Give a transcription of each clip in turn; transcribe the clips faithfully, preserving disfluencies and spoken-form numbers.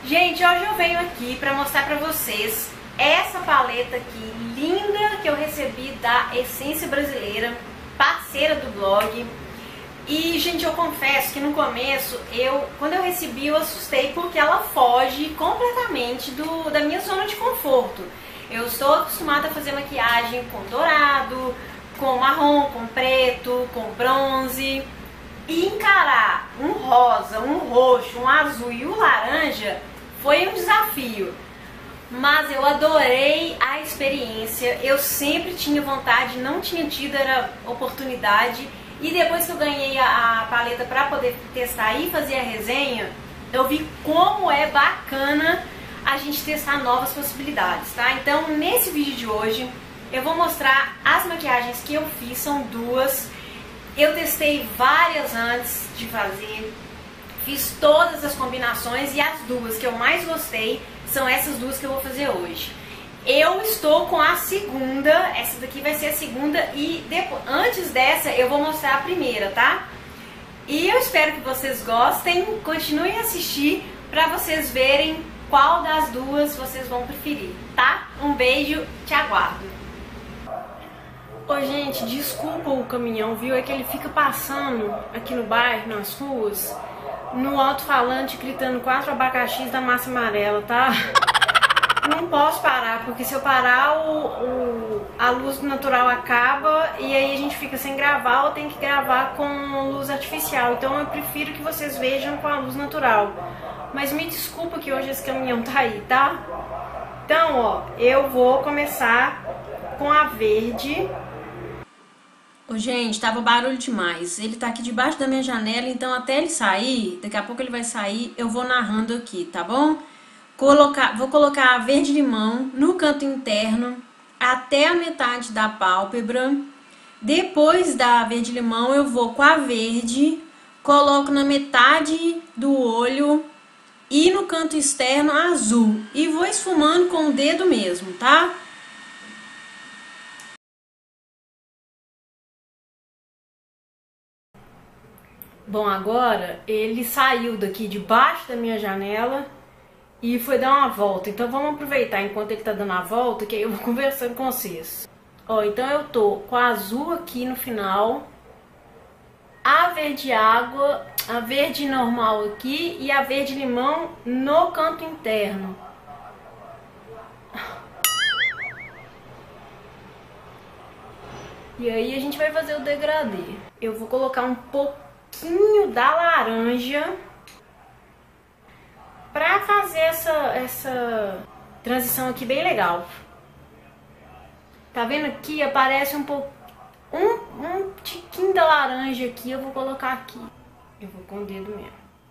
Gente, hoje eu venho aqui para mostrar para vocês essa paleta aqui, linda, que eu recebi da Essência Brasileira, parceira do blog. E, gente, eu confesso que no começo, eu, quando eu recebi, eu assustei porque ela foge completamente do, da minha zona de conforto. Eu estou acostumada a fazer maquiagem com dourado, com marrom, com preto, com bronze. E encarar um rosa, um roxo, um azul e um laranja foi um desafio. Mas eu adorei a experiência, eu sempre tinha vontade, não tinha tido a oportunidade. E depois que eu ganhei a, a paleta para poder testar e fazer a resenha, eu vi como é bacana a gente testar novas possibilidades, tá? Então, nesse vídeo de hoje, eu vou mostrar as maquiagens que eu fiz, são duas. Eu testei várias antes de fazer, fiz todas as combinações e as duas que eu mais gostei são essas duas que eu vou fazer hoje. Eu estou com a segunda, essa daqui vai ser a segunda e depois, antes dessa eu vou mostrar a primeira, tá? E eu espero que vocês gostem, continuem a assistir para vocês verem qual das duas vocês vão preferir, tá? Um beijo, te aguardo. Ô, gente, desculpa o caminhão, viu? É que ele fica passando aqui no bairro, nas ruas, no alto-falante, gritando quatro abacaxis da massa amarela, tá? Não posso parar, porque se eu parar, o, o, a luz natural acaba e aí a gente fica sem gravar ou tem que gravar com luz artificial. Então eu prefiro que vocês vejam com a luz natural. Mas me desculpa que hoje esse caminhão tá aí, tá? Então, ó, eu vou começar com a verde. Ô, gente, tava barulho demais. Ele tá aqui debaixo da minha janela, então até ele sair, daqui a pouco ele vai sair, eu vou narrando aqui, tá bom? Colocar, vou colocar a verde limão no canto interno até a metade da pálpebra. Depois da verde limão eu vou com a verde, coloco na metade do olho e no canto externo azul. E vou esfumando com o dedo mesmo, tá? Bom, agora ele saiu daqui debaixo da minha janela e foi dar uma volta. Então vamos aproveitar enquanto ele tá dando a volta, que aí eu vou conversando com vocês. Ó, então eu tô com a azul aqui no final, a verde água, a verde normal aqui e a verde limão no canto interno. E aí a gente vai fazer o degradê. Eu vou colocar um pouquinho da laranja pra fazer essa, essa transição aqui bem legal. Tá vendo aqui? Aparece um pouco, um, um tiquinho da laranja aqui, eu vou colocar aqui. Eu vou com o dedo mesmo.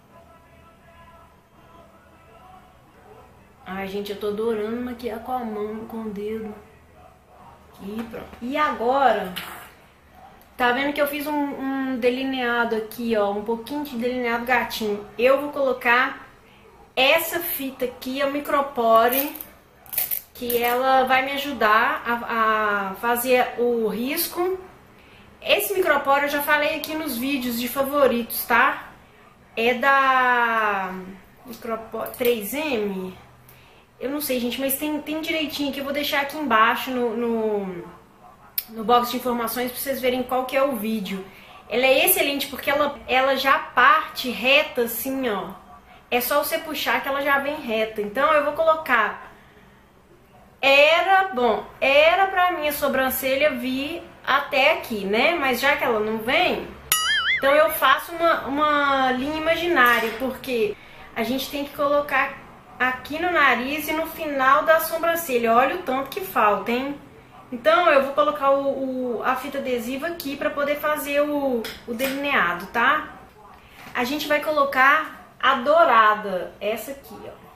Ai, gente, eu tô adorando maquiar com a mão, com o dedo. Aqui, pronto. E agora, tá vendo que eu fiz um, um delineado aqui, ó, um pouquinho de delineado gatinho. Eu vou colocar essa fita aqui, a Micropore, que ela vai me ajudar a, a fazer o risco. Esse Micropore eu já falei aqui nos vídeos de favoritos, tá? É da Micropore três M. Eu não sei, gente, mas tem, tem direitinho aqui. Eu vou deixar aqui embaixo no, no, no box de informações pra vocês verem qual que é o vídeo. Ela é excelente porque ela, ela já parte reta assim, ó. É só você puxar que ela já vem reta. Então eu vou colocar... Era, bom, era pra minha sobrancelha vir até aqui, né? Mas já que ela não vem, então eu faço uma, uma linha imaginária, porque a gente tem que colocar aqui no nariz e no final da sobrancelha. Olha o tanto que falta, hein? Então eu vou colocar o, o, a fita adesiva aqui pra poder fazer o, o delineado, tá? A gente vai colocar a dourada, essa aqui, ó.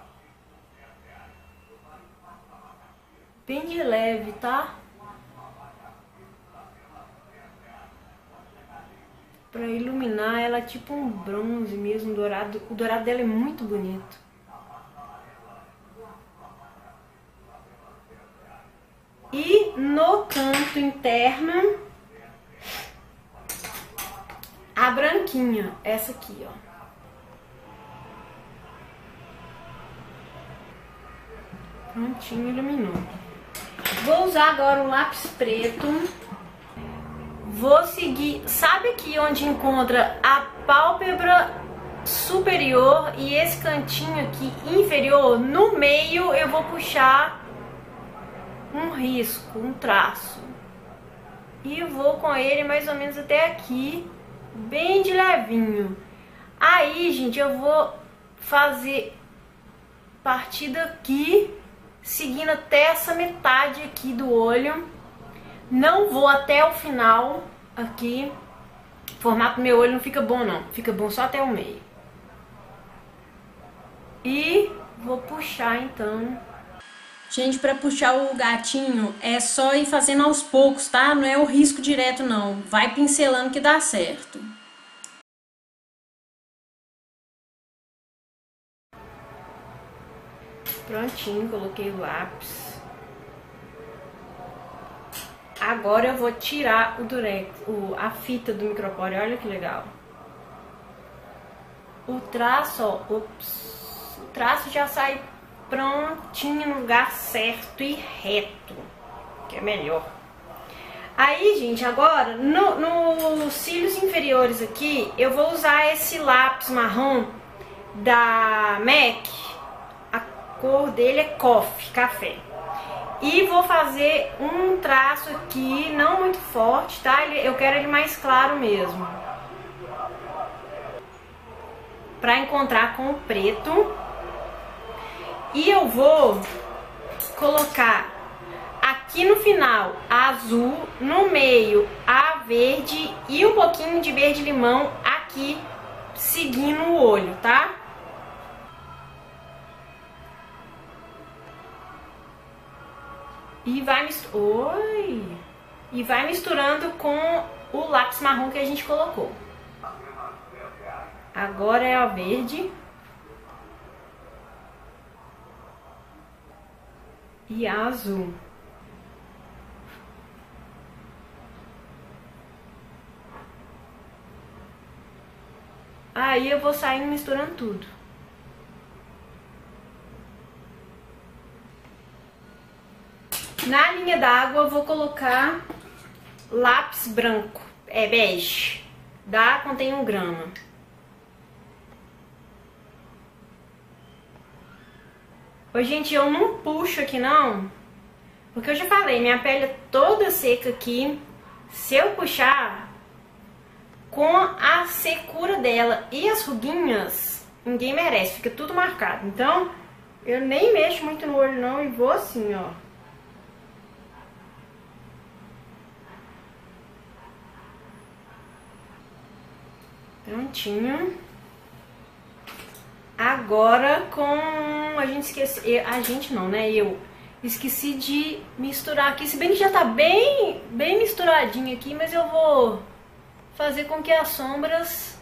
Bem de leve, tá? Pra iluminar ela, tipo um bronze mesmo, dourado. O dourado dela é muito bonito. E no canto interno, a branquinha, essa aqui, ó. Prontinho, iluminou. Vou usar agora o lápis preto. Vou seguir, sabe aqui onde encontra a pálpebra superior e esse cantinho aqui inferior? No meio eu vou puxar um risco, um traço. E vou com ele mais ou menos até aqui, bem de levinho. Aí, gente, eu vou fazer partir daqui, seguindo até essa metade aqui do olho. Não vou até o final aqui. O formato do meu olho não fica bom não, fica bom só até o meio. E vou puxar então. Gente, pra puxar o gatinho é só ir fazendo aos poucos, tá? Não é o risco direto não, vai pincelando que dá certo. Prontinho, coloquei o lápis. Agora eu vou tirar o durex, o, a fita do micropore, olha que legal. O traço, ó, ups, o traço já sai prontinho no lugar certo e reto, que é melhor. Aí, gente, agora, no, nos cílios inferiores aqui, eu vou usar esse lápis marrom da MAC, a cor dele é Coffee, café. E vou fazer um traço aqui, não muito forte, tá? Eu quero ele mais claro mesmo. Pra encontrar com o preto. E eu vou colocar aqui no final azul, no meio a verde e um pouquinho de verde limão aqui, seguindo o olho, tá? E vai, Oi. e vai misturando com o lápis marrom que a gente colocou. Agora é a verde. E a azul. Aí eu vou saindo misturando tudo. Na linha d'água eu vou colocar lápis branco, é bege, da contém um grama. Ô, gente, eu não puxo aqui não, porque eu já falei, minha pele é toda seca aqui. Se eu puxar, com a secura dela e as ruguinhas, ninguém merece, fica tudo marcado. Então, eu nem mexo muito no olho não e vou assim, ó. Prontinho. Agora com... A gente esquece... A gente não, né? Eu esqueci de misturar aqui. Se bem que já tá bem, bem misturadinho aqui, mas eu vou fazer com que as sombras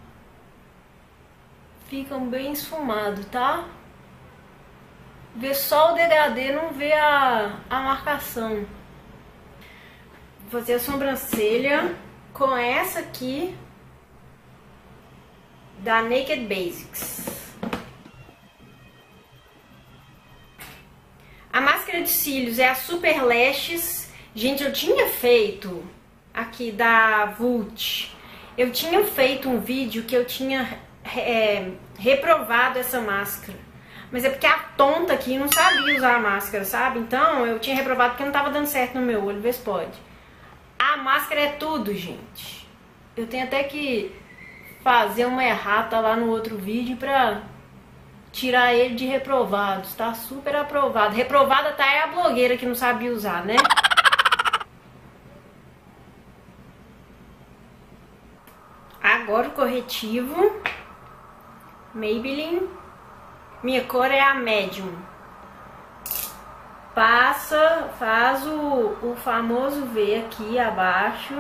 ficam bem esfumadas, tá? Ver só o degradê, não ver a, a marcação. Vou fazer a sobrancelha com essa aqui da Naked Basics. A máscara de cílios é a Super Lashes. Gente, eu tinha feito aqui da Vult. Eu tinha feito um vídeo que eu tinha é, reprovado essa máscara. Mas é porque a tonta aqui não sabia usar a máscara, sabe? Então eu tinha reprovado porque não tava dando certo no meu olho. Vê se pode. A máscara é tudo, gente. Eu tenho até que fazer uma errata lá no outro vídeo pra tirar ele de reprovados. Tá super aprovado. Reprovada tá é a blogueira que não sabia usar, né? Agora o corretivo Maybelline. Minha cor é a Medium. Passa, faz o, o famoso V aqui abaixo.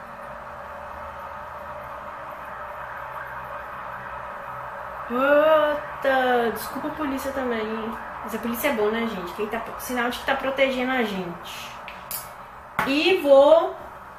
Puta, desculpa a polícia também. Mas a polícia é boa, né, gente? Que tá, sinal de que tá protegendo a gente. E vou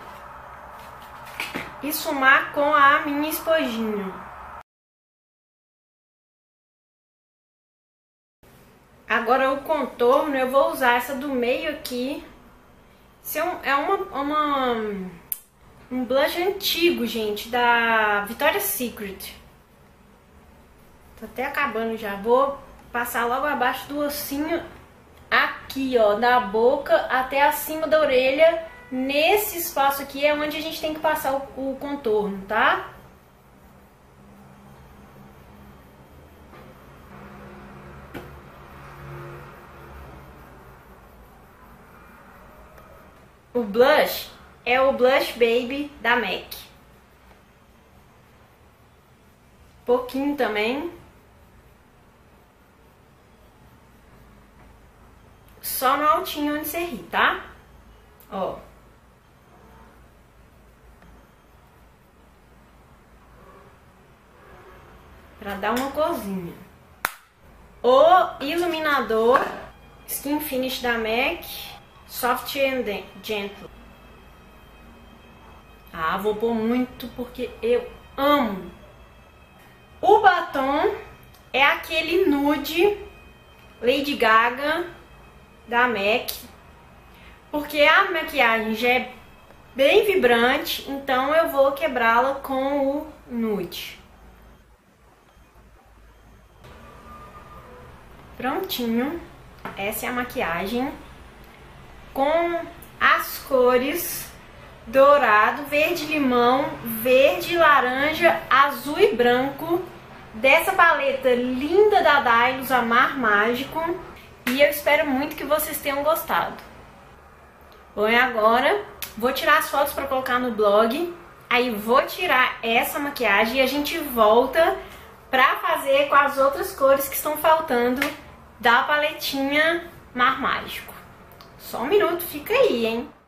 esfumar com a minha esponjinha. Agora o contorno. contorno, eu vou usar essa do meio aqui. Esse é, um, é uma, uma, um blush antigo, gente, da Victoria's Secret. Tô até acabando já. Vou passar logo abaixo do ossinho aqui, ó, da boca até acima da orelha. Nesse espaço aqui é onde a gente tem que passar o, o contorno, tá? O blush é o Blush Baby da MAC. Pouquinho também. Só no altinho onde você ri, tá? Ó. Pra dar uma corzinha. O iluminador Skin Finish da MAC. Soft and Gentle. Ah, vou pôr muito porque eu amo. O batom é aquele nude Lady Gaga da MAC. Porque a maquiagem já é bem vibrante, então eu vou quebrá-la com o nude. Prontinho. Essa é a maquiagem com as cores dourado, verde limão, verde laranja, azul e branco dessa paleta linda da Dylos, Amar Mágico. E eu espero muito que vocês tenham gostado. Bom, e agora vou tirar as fotos para colocar no blog. Aí vou tirar essa maquiagem e a gente volta para fazer com as outras cores que estão faltando da paletinha Mar Mágico. Só um minuto, fica aí, hein?